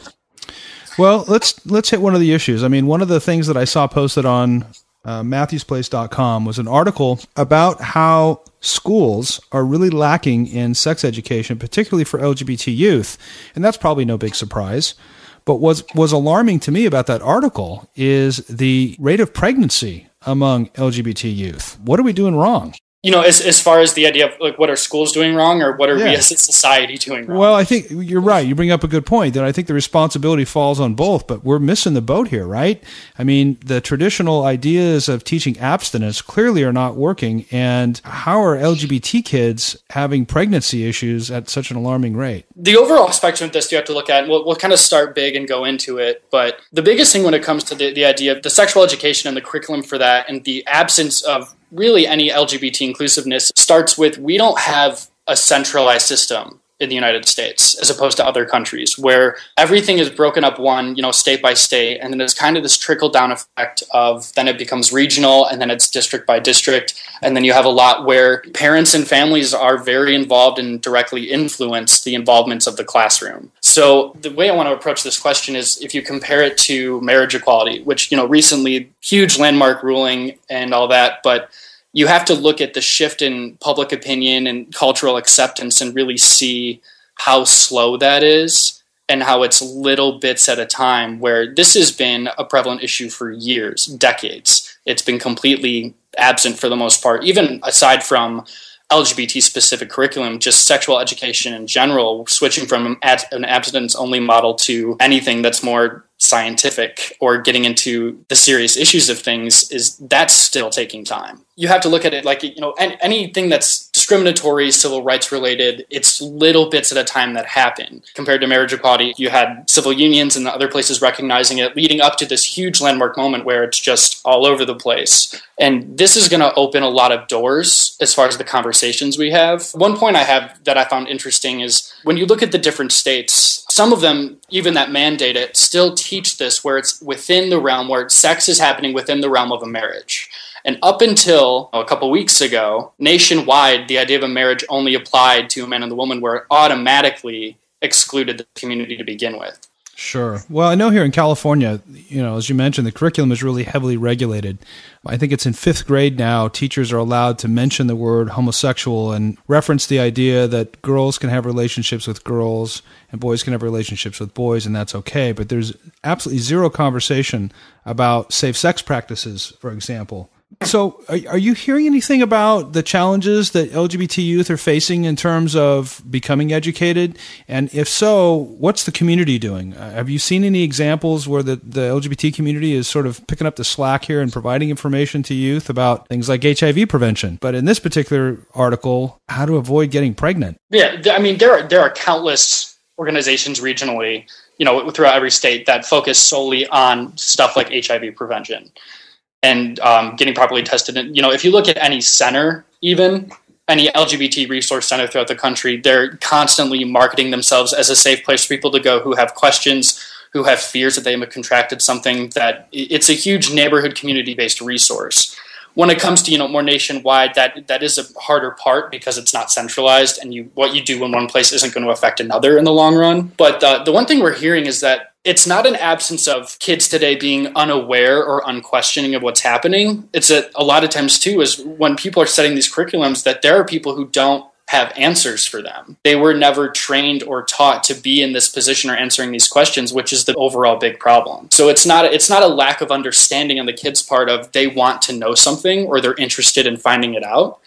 Speaker 2: Well, let's hit one of the issues. I mean, one of the things that I saw posted on MatthewsPlace.com was an article about how schools are really lacking in sex education, particularly for LGBT youth. And that's probably no big surprise. But what was alarming to me about that article is the rate of pregnancy among LGBT youth. What are we doing wrong?
Speaker 12: As far as the idea of like, what are schools doing wrong, or what are we as a society doing wrong?
Speaker 2: Well, I think you're right. You bring up a good point that I think the responsibility falls on both, but we're missing the boat here, right? I mean, the traditional ideas of teaching abstinence clearly are not working. And how are LGBT kids having pregnancy issues at such an alarming rate?
Speaker 12: The overall spectrum of this you have to look at, we'll kind of start big and go into it. But the biggest thing when it comes to the idea of the sexual education and the curriculum for that, and the absence of really any LGBT inclusiveness, starts with, we don't have a centralized system in the United States as opposed to other countries where everything is broken up state by state, and then there's kind of this trickle down effect of then it becomes regional, and then it's district by district, and then you have a lot where parents and families are very involved and directly influence the involvements of the classroom. So the way I want to approach this question is if you compare it to marriage equality, which recently huge landmark ruling and all that, but you have to look at the shift in public opinion and cultural acceptance and really see how slow that is, and how it's little bits at a time, where this has been a prevalent issue for years, decades. It's been completely absent for the most part, even aside from LGBT-specific curriculum, just sexual education in general, switching from an abstinence-only model to anything that's more scientific or getting into the serious issues of things, that's still taking time. You have to look at it like, anything that's discriminatory, civil rights related, it's little bits at a time that happen. Compared to marriage equality, you had civil unions and other places recognizing it, leading up to this huge landmark moment where it's just all over the place. And this is going to open a lot of doors as far as the conversations we have. One point I have that I found interesting is when you look at the different states, some of them, even that mandate it, still teach this where it's within the realm, where sex is happening within the realm of a marriage. And up until a couple weeks ago, nationwide, the idea of a marriage only applied to a man and the woman, where it automatically excluded the community to begin with.
Speaker 2: Sure. Well, I know here in California, as you mentioned, the curriculum is really heavily regulated. I think it's in 5th grade now, teachers are allowed to mention the word homosexual and reference the idea that girls can have relationships with girls and boys can have relationships with boys, and that's okay. But there's absolutely zero conversation about safe sex practices, for example. So are you hearing anything about the challenges that LGBT youth are facing in terms of becoming educated? And if so, what's the community doing? Have you seen any examples where the LGBT community is sort of picking up the slack here and providing information to youth about things like HIV prevention? But in this particular article, how to avoid getting pregnant.
Speaker 12: Yeah, I mean, there are countless organizations regionally, throughout every state that focus solely on stuff like HIV prevention and getting properly tested. And, if you look at any center, even any LGBT resource center throughout the country, they're constantly marketing themselves as a safe place for people to go who have questions, who have fears that they may have contracted something, that it's a huge neighborhood community-based resource. When it comes to, more nationwide, that is a harder part because it's not centralized, and what you do in one place isn't going to affect another in the long run. But the one thing we're hearing is that It's not an absence of kids today being unaware or unquestioning of what's happening. It's a lot of times too is when people are setting these curriculums that there are people who don't have answers for them. They were never trained or taught to be in this position or answering these questions, which is the overall big problem. So it's not a lack of understanding on the kids' part of they want to know something or they're interested in finding it out.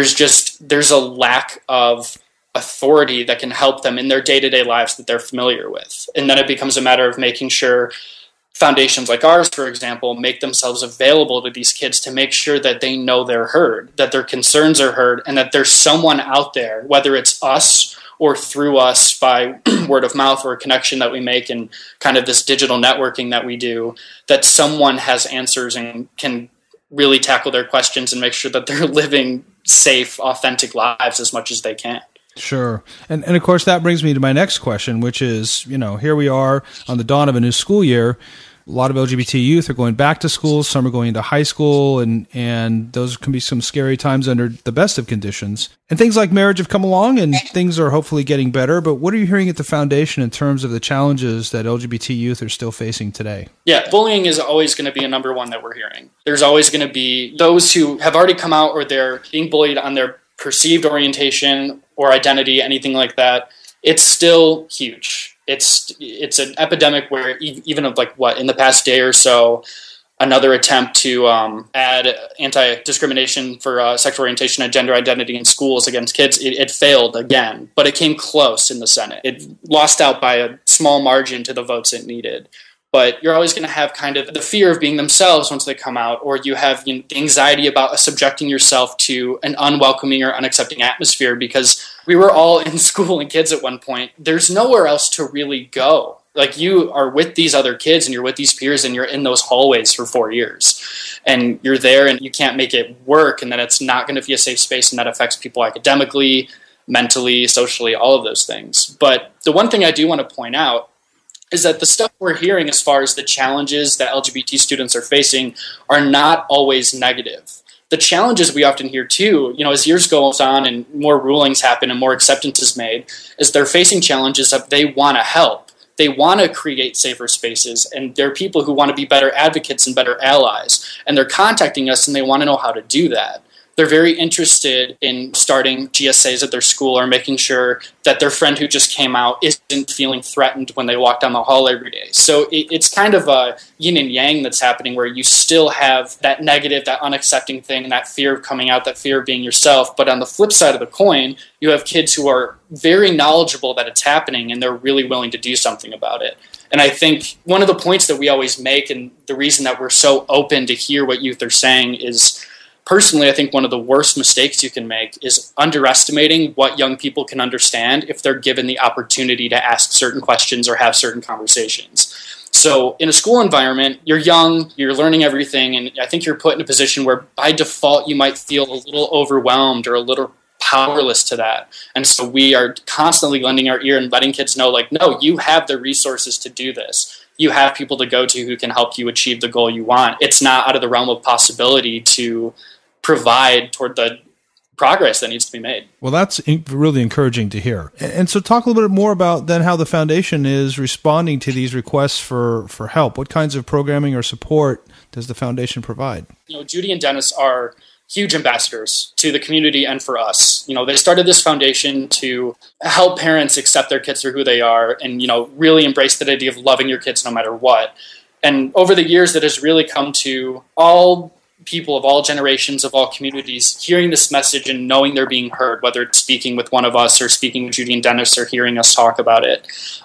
Speaker 12: There's a lack of authority that can help them in their day-to-day lives that they're familiar with. And then it becomes a matter of making sure foundations like ours, for example, make themselves available to these kids to make sure that they know they're heard, that their concerns are heard, and that there's someone out there, whether it's us or through us by word of mouth or a connection that we make in kind of this digital networking that we do, that someone has answers and can really tackle their questions and make sure that they're living safe, authentic lives as much as they can.
Speaker 2: Sure. And of course, that brings me to my next question, which is, here we are on the dawn of a new school year. A lot of LGBT youth are going back to school. Some are going to high school, and those can be some scary times under the best of conditions. And things like marriage have come along, and things are hopefully getting better. But what are you hearing at the foundation in terms of the challenges that LGBT youth are still facing today?
Speaker 12: Yeah, bullying is always going to be a number one that we're hearing. There's always going to be those who have already come out or they're being bullied on their perceived orientation or identity, anything like that. It's still huge. It's an epidemic where even of in the past day or so, another attempt to add anti-discrimination for sexual orientation and gender identity in schools against kids, it failed again, but it came close in the Senate. It lost out by a small margin to the votes it needed. But you're always going to have kind of the fear of being themselves once they come out, or you have the anxiety about subjecting yourself to an unwelcoming or unaccepting atmosphere, because we were all in school and kids at one point. There's nowhere else to really go. Like, you are with these other kids and you're with these peers and you're in those hallways for 4 years and you're there and you can't make it work, and then it's not going to be a safe space, and that affects people academically, mentally, socially, all of those things. But the one thing I do want to point out is that the stuff we're hearing as far as the challenges that LGBT students are facing are not always negative. The challenges we often hear too, as years goes on and more rulings happen and more acceptance is made, is they're facing challenges of they want to help. They want to create safer spaces, and there are people who want to be better advocates and better allies, and they're contacting us and they want to know how to do that. They're very interested in starting GSAs at their school or making sure that their friend who just came out isn't feeling threatened when they walk down the hall every day. So it's kind of a yin and yang that's happening, where you still have that negative, that unaccepting thing, that fear of coming out, that fear of being yourself. But on the flip side of the coin, you have kids who are very knowledgeable that it's happening and they're really willing to do something about it. And I think one of the points that we always make, and the reason that we're so open to hear what youth are saying, is personally, I think one of the worst mistakes you can make is underestimating what young people can understand if they're given the opportunity to ask certain questions or have certain conversations. So in a school environment, you're young, you're learning everything, and I think you're put in a position where by default you might feel a little overwhelmed or a little powerless to that. And so we are constantly lending our ear and letting kids know, no, you have the resources to do this. You have people to go to who can help you achieve the goal you want. It's not out of the realm of possibility to provide toward the progress that needs to be made.
Speaker 2: Well, that's really encouraging to hear. And so talk a little bit more about then how the foundation is responding to these requests for help. What kinds of programming or support does the foundation provide?
Speaker 12: Judy and Dennis are huge ambassadors to the community and for us. They started this foundation to help parents accept their kids for who they are and, really embrace that idea of loving your kids no matter what. And over the years, that has really come to all people of all generations, of all communities, hearing this message and knowing they're being heard, whether it's speaking with one of us or speaking with Judy and Dennis or hearing us talk about it.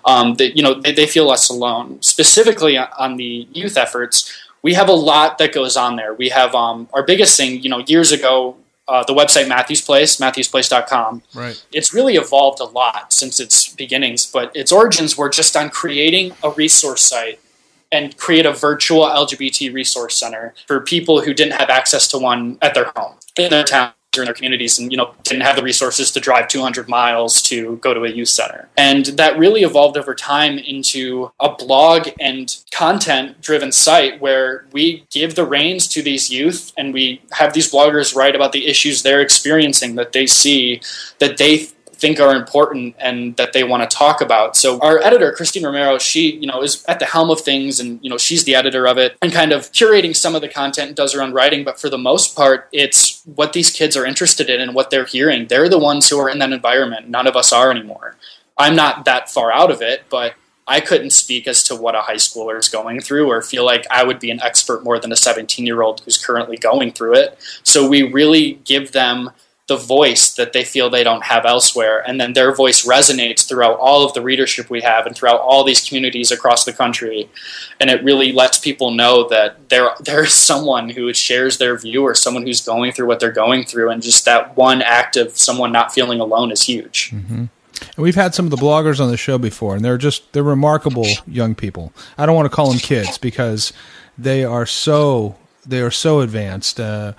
Speaker 12: They feel less alone. Specifically on the youth efforts, we have a lot that goes on there. We have our biggest thing, years ago, the website Matthew's Place, matthewsplace.com.
Speaker 2: Right.
Speaker 12: It's really evolved a lot since its beginnings, but its origins were just on creating a resource site and create a virtual LGBT resource center for people who didn't have access to one at their home, in their town, or in their communities, and didn't have the resources to drive 200 miles to go to a youth center. And that really evolved over time into a blog and content-driven site where we give the reins to these youth, and we have these bloggers write about the issues they're experiencing, that they see, that they think are important and that they want to talk about. So our editor, Christine Romero, she, is at the helm of things, and, she's the editor of it and kind of curating some of the content and does her own writing. But for the most part, it's what these kids are interested in and what they're hearing. They're the ones who are in that environment. None of us are anymore. I'm not that far out of it, but I couldn't speak as to what a high schooler is going through or feel like I would be an expert more than a 17-year-old who's currently going through it. So we really give them the voice that they feel they don't have elsewhere, and then their voice resonates throughout all of the readership we have and throughout all these communities across the country. And it really lets people know that there is someone who shares their view or someone who's going through what they're going through, and just that one act of someone not feeling alone is huge.
Speaker 2: Mm-hmm. And we've had some of the bloggers on the show before, and they're remarkable young people. I don't want to call them kids because they are so advanced,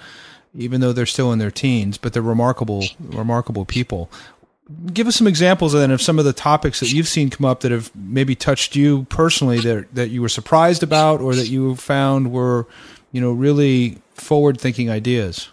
Speaker 2: even though they're still in their teens, but they're remarkable people. Give us some examples then of some of the topics that you've seen come up that have maybe touched you personally that you were surprised about or that you found were, really forward-thinking ideas.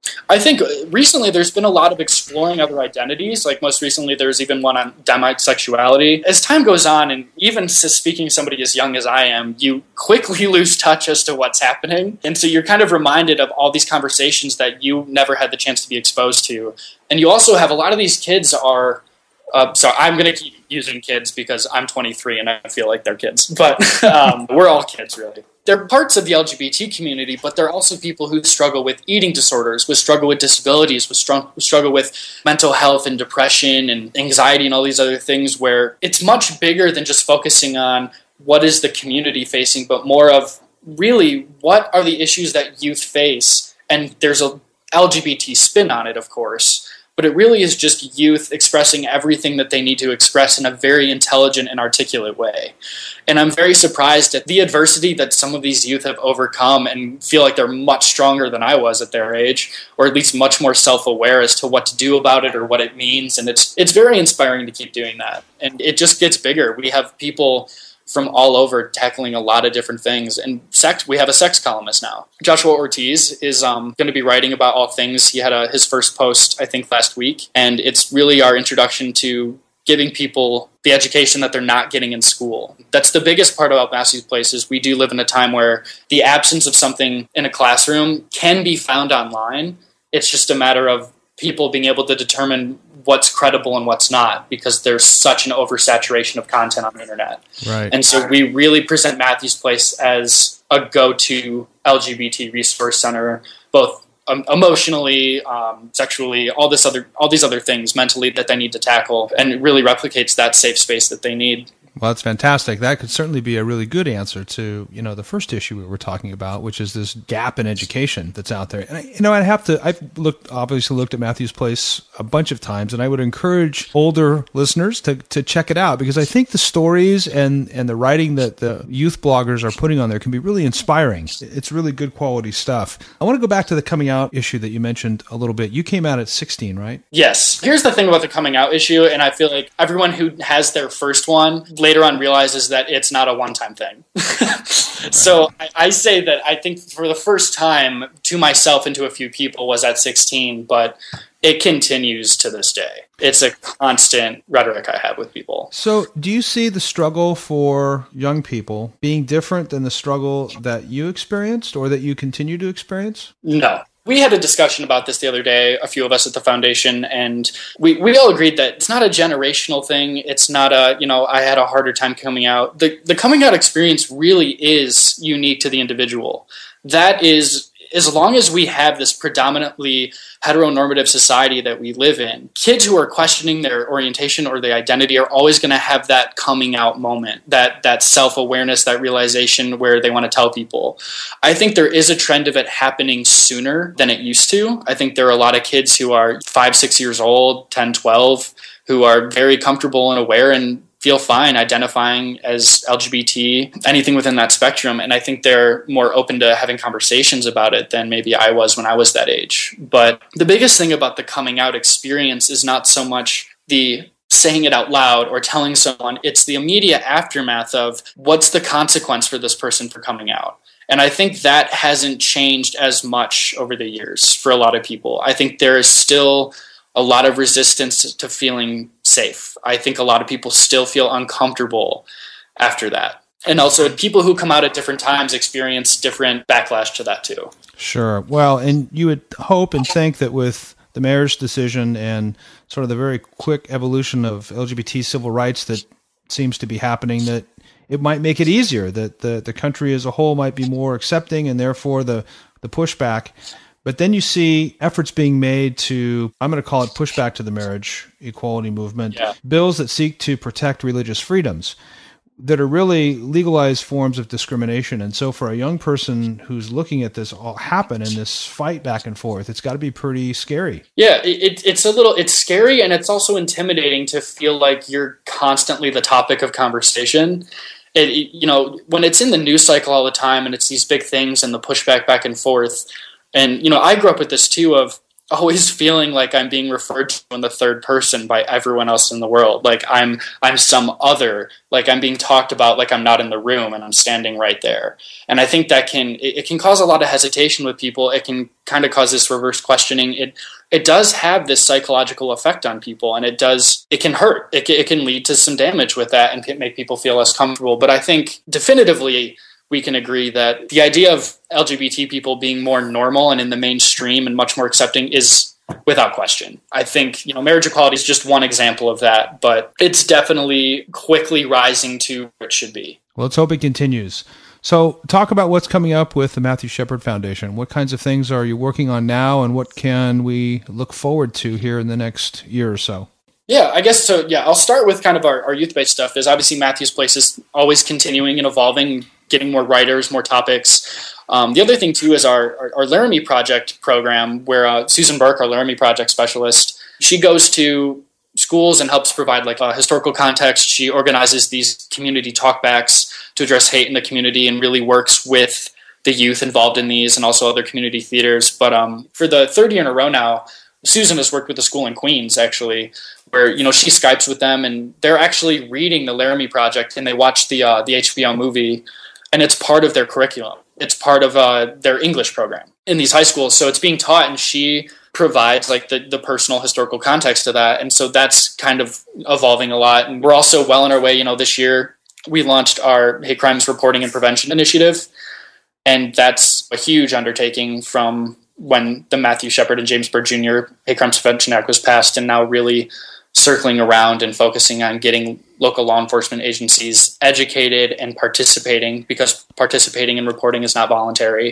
Speaker 12: I think recently there's been a lot of exploring other identities. Like most recently, there's even one on demisexuality. As time goes on, and even speaking to somebody as young as I am, you quickly lose touch as to what's happening. And so you're kind of reminded of all these conversations that you never had the chance to be exposed to. And you also have a lot of these kids are, so I'm going to keep using kids because I'm 23 and I feel like they're kids. But we're all kids, really. They're parts of the LGBT community, but they're also people who struggle with eating disorders, who struggle with disabilities, who struggle with mental health and depression and anxiety and all these other things, where it's much bigger than just focusing on what is the community facing, but more of really what are the issues that youth face. And there's a LGBT spin on it, of course, but it really is just youth expressing everything that they need to express in a very intelligent and articulate way. And I'm very surprised at the adversity that some of these youth have overcome and feel like they're much stronger than I was at their age, or at least much more self-aware as to what to do about it or what it means. And it's very inspiring to keep doing that. And it just gets bigger. We have people from all over tackling a lot of different things. And we have a sex columnist now. Joshua Ortiz is going to be writing about all things. He had his first post, I think, last week. And it's really our introduction to giving people the education that they're not getting in school. That's the biggest part about Matthew's Place is we do live in a time where the absence of something in a classroom can be found online. It's just a matter of people being able to determine what's credible and what's not, because there's such an oversaturation of content on the internet.
Speaker 2: Right.
Speaker 12: And so we really present Matthew's Place as a go-to LGBT resource center, both emotionally, sexually, all these other things mentally that they need to tackle, and it really replicates that safe space that they need.
Speaker 2: Well, that's fantastic. That could certainly be a really good answer to, the first issue we were talking about, which is this gap in education that's out there. And I've obviously looked at Matthew's Place a bunch of times, and I would encourage older listeners to check it out, because I think the stories and the writing that the youth bloggers are putting on there can be really inspiring. It's really good quality stuff. I want to go back to the coming out issue that you mentioned a little bit. You came out at 16, right?
Speaker 12: Yes. Here's the thing about the coming out issue, and I feel like everyone who has their first one later on realizes that it's not a one-time thing. So I say that I think for the first time to myself and to a few people was at 16, but it continues to this day. It's a constant rhetoric I have with people.
Speaker 2: So do you see the struggle for young people being different than the struggle that you experienced or that you continue to experience?
Speaker 12: No. We had a discussion about this the other day, a few of us at the foundation, and we all agreed that it's not a generational thing. It's not I had a harder time coming out. The coming out experience really is unique to the individual. That is, as long as we have this predominantly heteronormative society that we live in, kids who are questioning their orientation or their identity are always going to have that coming out moment, that self-awareness, that realization where they want to tell people. I think there is a trend of it happening sooner than it used to. I think there are a lot of kids who are 5, 6 years old, 10, 12, who are very comfortable and aware and feel fine identifying as LGBT, anything within that spectrum. And I think they're more open to having conversations about it than maybe I was when I was that age. But the biggest thing about the coming out experience is not so much the saying it out loud or telling someone, it's the immediate aftermath of what's the consequence for this person for coming out. And I think that hasn't changed as much over the years for a lot of people. I think there is still a lot of resistance to feeling safe. I think a lot of people still feel uncomfortable after that. And also people who come out at different times experience different backlash to that too.
Speaker 2: Sure. Well, and you would hope and think that with the mayor's decision and sort of the very quick evolution of LGBT civil rights that seems to be happening, that it might make it easier, that the country as a whole might be more accepting, and therefore the pushback. But then you see efforts being made to, I'm going to call it pushback to the marriage equality movement, bills that seek to protect religious freedoms that are really legalized forms of discrimination. And so for a young person who's looking at this all happen in this fight back and forth, it's got to be pretty scary.
Speaker 12: Yeah, it's scary, and it's also intimidating to feel like you're constantly the topic of conversation. When it's in the news cycle all the time and it's these big things and the pushback back and forth. And, I grew up with this too, of always feeling like I'm being referred to in the third person by everyone else in the world. Like I'm some other, like I'm being talked about like I'm not in the room and I'm standing right there. And I think that it can cause a lot of hesitation with people. It can kind of cause this reverse questioning. It does have this psychological effect on people, and it can hurt. It can lead to some damage with that and make people feel less comfortable. But I think definitively we can agree that the idea of LGBT people being more normal and in the mainstream and much more accepting is without question. I think, marriage equality is just one example of that, but it's definitely quickly rising to where it should be.
Speaker 2: Well, let's hope it continues. So talk about what's coming up with the Matthew Shepard Foundation. What kinds of things are you working on now, and what can we look forward to here in the next year or so?
Speaker 12: Yeah, I guess so. Yeah, I'll start with kind of our youth-based stuff. Is obviously Matthew's Place is always continuing and evolving, getting more writers, more topics. The other thing too is our Laramie Project program, where Susan Burke, our Laramie Project specialist, she goes to schools and helps provide like a historical context. She organizes these community talkbacks to address hate in the community and really works with the youth involved in these and also other community theaters. But for the third year in a row now, Susan has worked with a school in Queens, actually, where, she Skypes with them and they're actually reading the Laramie Project, and they watch the HBO movie, and it's part of their curriculum. It's part of their English program in these high schools. So it's being taught, and she provides like the personal historical context to that. And so that's kind of evolving a lot. And we're also well on our way. This year we launched our hate crimes reporting and prevention initiative. And that's a huge undertaking from when the Matthew Shepard and James Byrd Jr. Hate Crimes Prevention Act was passed, and now really circling around and focusing on getting local law enforcement agencies educated and participating, because participating in reporting is not voluntary,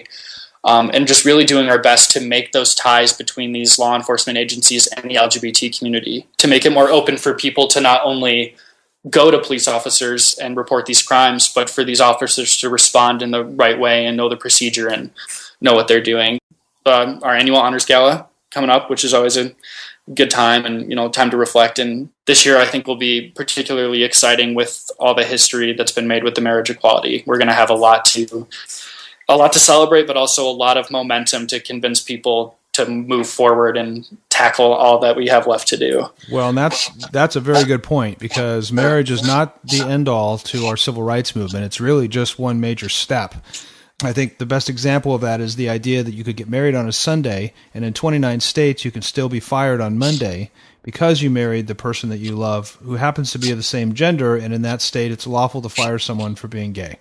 Speaker 12: and just really doing our best to make those ties between these law enforcement agencies and the LGBT community, to make it more open for people to not only go to police officers and report these crimes, but for these officers to respond in the right way and know the procedure and know what they're doing. Our annual honors gala coming up, which is always a good time and time to reflect. And this year I think will be particularly exciting with all the history that's been made with the marriage equality. We're going to have a lot to celebrate, but also a lot of momentum to convince people to move forward and tackle all that we have left to do.
Speaker 2: Well, and that's a very good point, because marriage is not the end all to our civil rights movement. It's really just one major step. I think the best example of that is the idea that you could get married on a Sunday, and in 29 states you can still be fired on Monday because you married the person that you love who happens to be of the same gender, and in that state it's lawful to fire someone for being gay.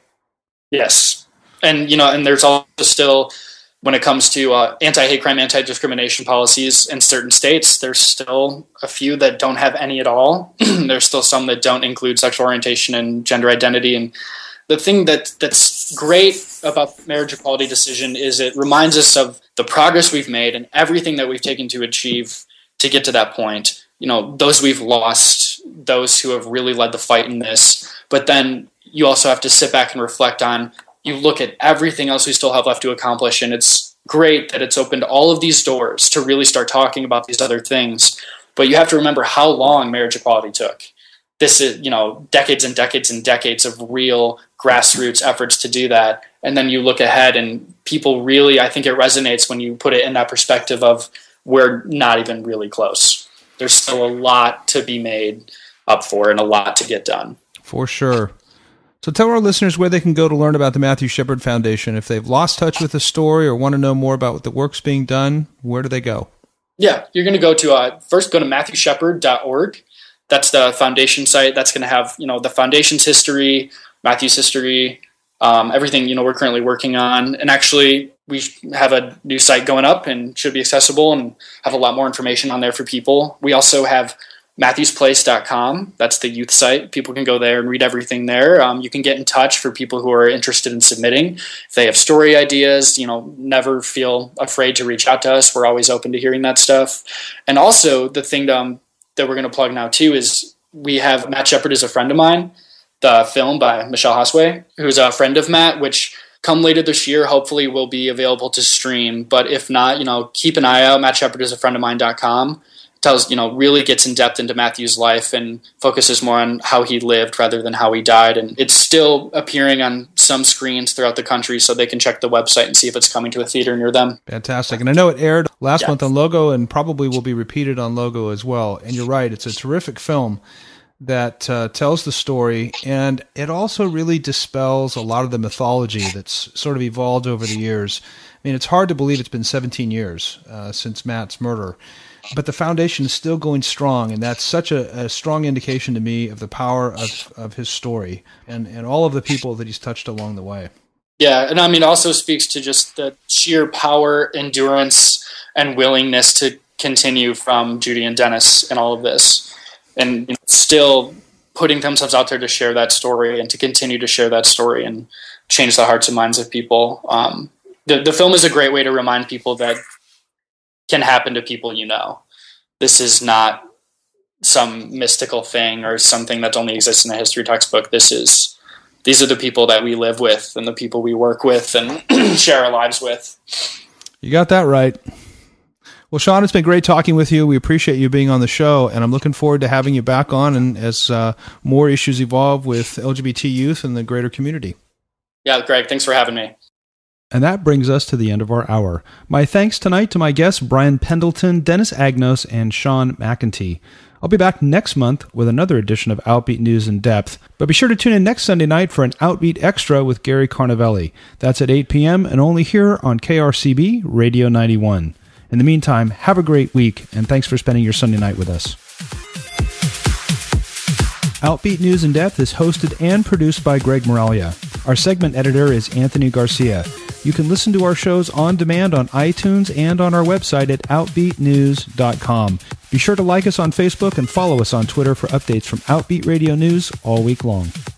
Speaker 12: Yes. And, and there's also still, when it comes to anti-hate crime, anti-discrimination policies in certain states, there's still a few that don't have any at all. There's still some that don't include sexual orientation and gender identity. And the thing that's great about the marriage equality decision is it reminds us of the progress we've made and everything that we've taken to achieve to get to that point. Those we've lost, those who have really led the fight in this. But then you also have to sit back and reflect on, you look at everything else we still have left to accomplish, and it's great that it's opened all of these doors to really start talking about these other things. But you have to remember how long marriage equality took. This is, decades and decades and decades of real grassroots efforts to do that. And then you look ahead and people really, I think it resonates when you put it in that perspective of we're not even really close. There's still a lot to be made up for and a lot to get done.
Speaker 2: For sure. So tell our listeners where they can go to learn about the Matthew Shepard Foundation. If they've lost touch with the story or want to know more about what the work's being done, where do they go?
Speaker 12: Yeah, you're going to go to first go to MatthewShepard.org. That's the foundation site. That's going to have, the foundation's history, Matthew's history, everything, we're currently working on. And actually, we have a new site going up and should be accessible and have a lot more information on there for people. We also have MatthewsPlace.com. That's the youth site. People can go there and read everything there. You can get in touch for people who are interested in submitting. If they have story ideas, never feel afraid to reach out to us. We're always open to hearing that stuff. And also, the thing that we're going to plug now too is we have Matt Shepard is a Friend of Mine, the film by Michelle Hosway, who's a friend of Matt, which come later this year, hopefully will be available to stream. But if not, keep an eye out. MattShepardisafriendofmine.com. Tells, really gets in depth into Matthew's life and focuses more on how he lived rather than how he died. And it's still appearing on some screens throughout the country, so they can check the website and see if it's coming to a theater near them.
Speaker 2: Fantastic. And I know it aired last month on Logo and probably will be repeated on Logo as well. And you're right, it's a terrific film that tells the story, and it also really dispels a lot of the mythology that's sort of evolved over the years. I mean, it's hard to believe it's been 17 years since Matt's murder. But the foundation is still going strong, and that's such a strong indication to me of the power of his story and all of the people that he's touched along the way.
Speaker 12: Yeah, and I mean, it also speaks to just the sheer power, endurance, and willingness to continue from Judy and Dennis and all of this. And still putting themselves out there to share that story and to continue to share that story and change the hearts and minds of people. The film is a great way to remind people that can happen to people This is not some mystical thing or something that only exists in a history textbook. These are the people that we live with and the people we work with and share our lives with.
Speaker 2: You got that right. Well, Sean, it's been great talking with you. We appreciate you being on the show, and I'm looking forward to having you back on and as more issues evolve with LGBT youth and the greater community.
Speaker 12: Yeah, Greg, thanks for having me.
Speaker 2: And that brings us to the end of our hour. My thanks tonight to my guests Brian Pendleton, Dennis Agnos, and Sean McEntee. I'll be back next month with another edition of Outbeat News in Depth. But be sure to tune in next Sunday night for an Outbeat Extra with Gary Carnavelli. That's at 8 p.m. and only here on KRCB Radio 91. In the meantime, have a great week, and thanks for spending your Sunday night with us. Outbeat News in Depth is hosted and produced by Greg Moralia. Our segment editor is Anthony Garcia. You can listen to our shows on demand on iTunes and on our website at OutbeatNews.com. Be sure to like us on Facebook and follow us on Twitter for updates from Outbeat Radio News all week long.